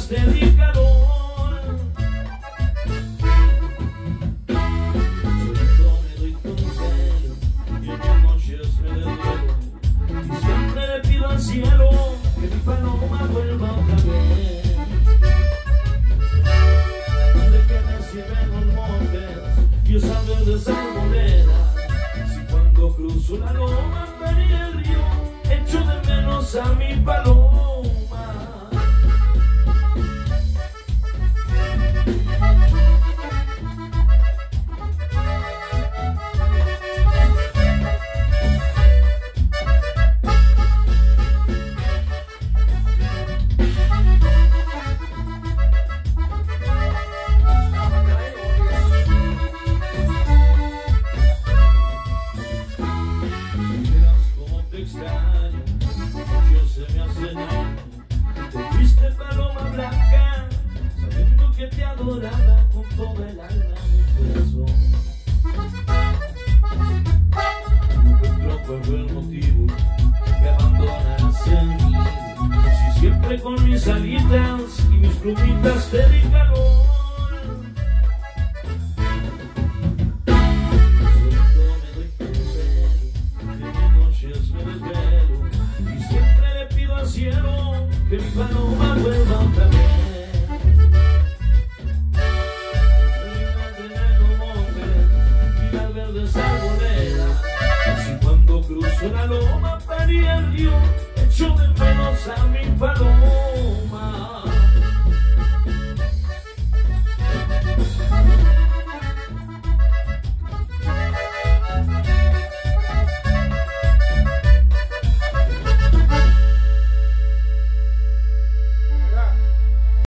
plumitas te di calor. Solito me doy consuelo y en las noches me desvelo y siempre le pido al cielo que mi paloma vuelva otra vez. De que me sirven los montes y esas verdes arboledas, si cuando cruzo la loma venía el río, echo de menos a mi paloma. Extraño, yo se me hace daño. Te fuiste paloma blanca, sabiendo que te adoraba con toda el alma mi corazón. No encuentro cuál fue el motivo que abandonaras el nido, si siempre con mis alitas y mis plumitas te di calor. Me desvelo y siempre le pido al cielo que mi paloma